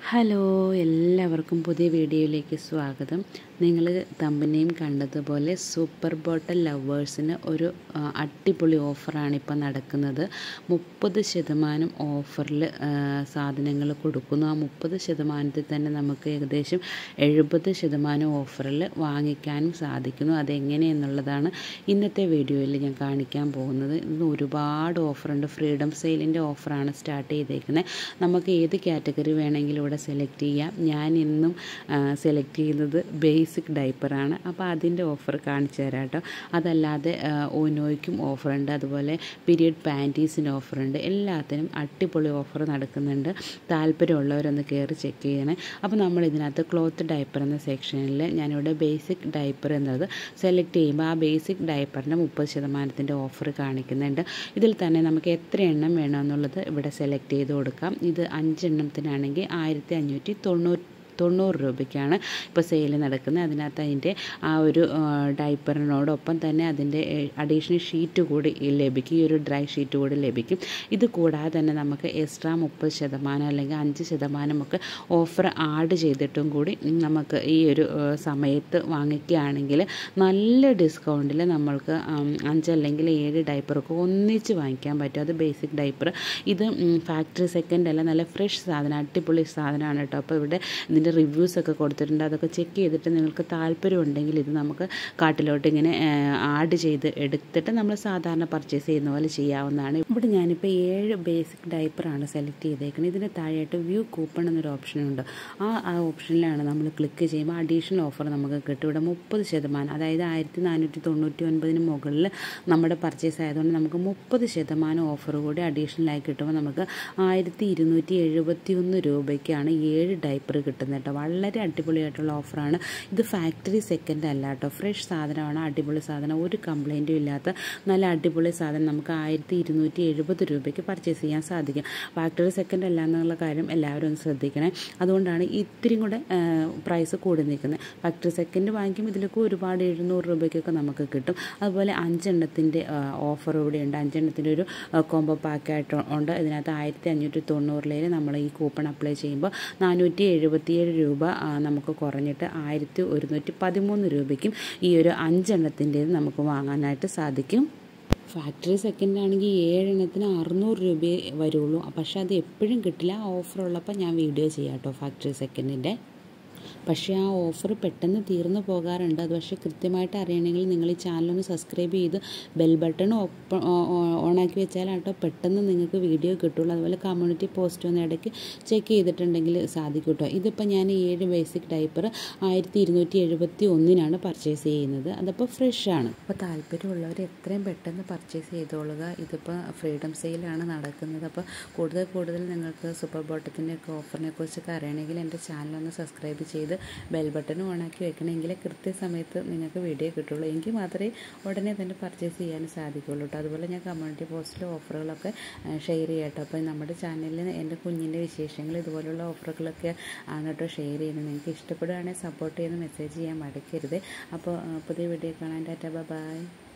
Hello, എല്ലാവർക്കും പുതിയ വീഡിയോയിലേക്ക് സ്വാഗതം. നിങ്ങൾ തമ്പനെയും കണ്ടതുപോലെ സൂപ്പർ ബോട്ടൽ ലവേഴ്സിന് ഒരു അടിപൊളി ഓഫറാണ് ഇപ്പോൾ നടക്കുന്നത്. 30% ഓഫറിൽ സാധനങ്ങൾ കൊടുക്കുന്നു. ആ 30% തന്നെ നമുക്ക് ഏകദേശം 70% ഓഫറിൽ വാങ്ങിക്കാനും സാധിക്കുന്നു. അതെങ്ങനെയെന്നുള്ളതാണ് ഇന്നത്തെ വീഡിയോയിൽ ഞാൻ കാണിക്കാൻ പോകുന്നത്. ഇന്ന് ഒരുപാട് ഓഫറുണ്ട്. ഫ്രീഡം സെയിലിൻ്റെ ഓഫറാണ് സ്റ്റാർട്ട് ചെയ്തേക്കുന്നത്. നമുക്ക് ഏത് കാറ്റഗറി വേണമെങ്കിലും ഇവിടെ സെലക്ട് ചെയ്യാം. ഞാൻ ഇന്നും സെലക്ട് ചെയ്യുന്നത് ബേസിക് ഡൈപ്പറാണ്. അപ്പോൾ അതിൻ്റെ ഓഫർ കാണിച്ചു തരാം കേട്ടോ. അതല്ലാതെ ഓനോയ്ക്കും ഓഫറുണ്ട്, അതുപോലെ പീരിയഡ് പാൻറ്റീസിന് ഓഫറുണ്ട്. എല്ലാത്തിനും അടിപൊളി ഓഫർ നടക്കുന്നുണ്ട്. താല്പര്യമുള്ളവരൊന്ന് കയറി ചെക്ക് ചെയ്യണേ. അപ്പോൾ നമ്മൾ ഇതിനകത്ത് ക്ലോത്ത് ഡൈപ്പർ എന്ന സെക്ഷനിൽ ഞാനിവിടെ ബേസിക് ഡൈപ്പർ എന്നത് സെലക്ട് ചെയ്യുമ്പോൾ ആ ബേസിക് ഡൈപ്പറിൻ്റെ 30% ഓഫർ കാണിക്കുന്നുണ്ട്. ഇതിൽ തന്നെ നമുക്ക് എത്ര എണ്ണം വേണമെന്നുള്ളത് ഇവിടെ സെലക്ട് ചെയ്ത് കൊടുക്കാം. ഇത് 5 എണ്ണത്തിനാണെങ്കിൽ 1590 രൂപയ്ക്കാണ് ഇപ്പോൾ സെയിൽ നടക്കുന്നത്. അതിനകത്ത് അതിൻ്റെ ആ ഒരു ഡൈപ്പറിനോടൊപ്പം തന്നെ അതിൻ്റെ അഡീഷണൽ ഷീറ്റ് കൂടി ലഭിക്കും. ഈ ഒരു ഡ്രൈ ഷീറ്റ് കൂടി ലഭിക്കും. ഇത് കൂടാതെ തന്നെ നമുക്ക് എക്സ്ട്രാ 30% അല്ലെങ്കിൽ 5% ഒക്കെ ഓഫർ ആഡ് ചെയ്തിട്ടും കൂടി നമുക്ക് ഈ ഒരു സമയത്ത് വാങ്ങിക്കുകയാണെങ്കിൽ നല്ല ഡിസ്കൗണ്ടിൽ നമ്മൾക്ക് 5 അല്ലെങ്കിൽ 7 ഡൈപ്പറൊക്കെ ഒന്നിച്ച് വാങ്ങിക്കാൻ പറ്റും. അത് ബേസിക് ഡൈപ്പർ. ഇത് ഫാക്ടറി സെക്കൻഡ് അല്ല, നല്ല ഫ്രഷ് സാധനം, അടിപൊളി സാധനമാണ് കേട്ടോ. അപ്പോൾ ഇവിടെ ഇതിൻ്റെ റിവ്യൂസൊക്കെ കൊടുത്തിട്ടുണ്ട്. അതൊക്കെ ചെക്ക് ചെയ്തിട്ട് നിങ്ങൾക്ക് താല്പര്യമുണ്ടെങ്കിൽ ഇത് നമുക്ക് കാട്ടിലോട്ട് ഇങ്ങനെ ആഡ് ചെയ്ത് എടുത്തിട്ട് നമ്മൾ സാധാരണ പർച്ചേസ് ചെയ്യുന്ന പോലെ ചെയ്യാവുന്നതാണ്. ഇവിടെ ഞാനിപ്പോൾ 7 ബേസിക് ഡൈപ്പറാണ് സെലക്ട് ചെയ്തേക്കുന്നത്. ഇതിന് താഴെയായിട്ട് വ്യൂ കൂപ്പൺ എന്നൊരു ഓപ്ഷനുണ്ട്. ആ ഓപ്ഷനിലാണ് നമ്മൾ ക്ലിക്ക് ചെയ്യുമ്പോൾ അഡീഷണൽ ഓഫർ നമുക്ക് കിട്ടും. ഇവിടെ 30%, അതായത് 1499 മുകളിൽ നമ്മുടെ പർച്ചേസ് ആയതുകൊണ്ട് നമുക്ക് 30% ഓഫർ കൂടി അഡീഷണലായി കിട്ടുമ്പോൾ നമുക്ക് 1271 രൂപയ്ക്കാണ് 7 ഡൈപ്പർ കിട്ടുന്നത് കേട്ടോ. വളരെ അടിപൊളിയായിട്ടുള്ള ഓഫറാണ്. ഇത് ഫാക്ടറി സെക്കൻഡ് അല്ല കേട്ടോ, ഫ്രഷ് സാധനമാണ്. അടിപൊളി സാധനം, ഒരു കംപ്ലൈൻറ്റും ഇല്ലാത്ത നല്ല അടിപൊളി സാധനം നമുക്ക് 1270 രൂപയ്ക്ക് പർച്ചേസ് ചെയ്യാൻ സാധിക്കും. ഫാക്ടറി സെക്കൻഡ് അല്ല എന്നുള്ള കാര്യം എല്ലാവരും ഒന്ന് ശ്രദ്ധിക്കണേ. അതുകൊണ്ടാണ് ഇത്തിരി കൂടെ പ്രൈസ് കൂടി നിൽക്കുന്നത്. ഫാക്ടറി സെക്കൻഡ് വാങ്ങിക്കുമ്പോൾ ഇതിലൊക്കെ ഒരുപാട് 700 രൂപയ്ക്കൊക്കെ നമുക്ക് കിട്ടും. അതുപോലെ 5 എണ്ണത്തിൻ്റെ ഓഫർ ഇവിടെയുണ്ട്. 5 എണ്ണത്തിൻ്റെ ഒരു കോംബോ പാക്കായിട്ട് ഉണ്ട്. ഇതിനകത്ത് 1590 നമ്മൾ ഈ കൂപ്പൺ അപ്ലൈ ചെയ്യുമ്പോൾ 477 രൂപ നമുക്ക് കുറഞ്ഞിട്ട് 1113 രൂപയ്ക്കും ഈ ഒരു 5 എണ്ണത്തിൻ്റേത് നമുക്ക് വാങ്ങാനായിട്ട് സാധിക്കും. ഫാക്ടറി സെക്കൻഡ് ആണെങ്കിൽ 7 എണ്ണത്തിന് 600 രൂപയെ വരുള്ളൂ. പക്ഷേ അത് എപ്പോഴും കിട്ടില്ല. ആ ഓഫർ ഉള്ളപ്പോൾ ഞാൻ വീഡിയോ ചെയ്യാം കേട്ടോ ഫാക്ടറി സെക്കൻഡിൻ്റെ. പക്ഷേ ആ ഓഫർ പെട്ടെന്ന് തീർന്നു പോകാറുണ്ട്. അത് പക്ഷേ കൃത്യമായിട്ട് അറിയണമെങ്കിൽ നിങ്ങൾ ഈ ചാനലൊന്ന് സബ്സ്ക്രൈബ് ചെയ്ത് ബെൽ ബട്ടൺ ഓണാക്കി വെച്ചാലാട്ടോ പെട്ടെന്ന് നിങ്ങൾക്ക് വീഡിയോ കിട്ടുള്ളൂ. അതുപോലെ കമ്മ്യൂണിറ്റി പോസ്റ്റ് ഒന്ന് ഇടയ്ക്ക് ചെക്ക് ചെയ്തിട്ടുണ്ടെങ്കിൽ സാധിക്കും കേട്ടോ. ഇതിപ്പോൾ ഞാൻ 7 ബേസിക് ഡൈപ്പർ 1271 പർച്ചേസ് ചെയ്യുന്നത്. അതപ്പോൾ ഫ്രഷാണ്. അപ്പോൾ താല്പര്യമുള്ളവർ എത്രയും പെട്ടെന്ന് പർച്ചേസ് ചെയ്തോളുക. ഇതിപ്പോൾ ഫ്രീഡം സെയിലാണ് നടക്കുന്നത്. അപ്പോൾ കൂടുതൽ നിങ്ങൾക്ക് സൂപ്പർ ബോട്ടത്തിൻ്റെ ഒക്കെ ഓഫറിനെ കുറിച്ചൊക്കെ അറിയണമെങ്കിൽ എൻ്റെ ചാനലൊന്ന് സബ്സ്ക്രൈബ് ചെയ്ത് ബെൽ ബട്ടൺ ഓണാക്കി വെക്കണമെങ്കിൽ കൃത്യസമയത്ത് നിങ്ങൾക്ക് വീഡിയോ കിട്ടുള്ളൂ. എങ്കിൽ മാത്രമേ ഉടനെ തന്നെ പർച്ചേസ് ചെയ്യാൻ സാധിക്കുള്ളൂ കേട്ടോ. അതുപോലെ ഞാൻ കമ്മ്യൂണിറ്റി പോസ്റ്റിൽ ഓഫറുകളൊക്കെ ഷെയർ ചെയ്യാം കേട്ടോ. അപ്പോൾ നമ്മുടെ ചാനലിൽ എൻ്റെ കുഞ്ഞിൻ്റെ വിശേഷങ്ങൾ ഇതുപോലുള്ള ഓഫറുകളൊക്കെ ആണ് കേട്ടോ ഷെയർ ചെയ്യുന്നത്. നിങ്ങൾക്ക് ഇഷ്ടപ്പെടുകയാണെങ്കിൽ സപ്പോർട്ട് ചെയ്ത് മെസ്സേജ് ചെയ്യാൻ മടിക്കരുത്. അപ്പോൾ പുതിയ വീഡിയോ കാണാൻ ടാറ്റാ, ബൈ.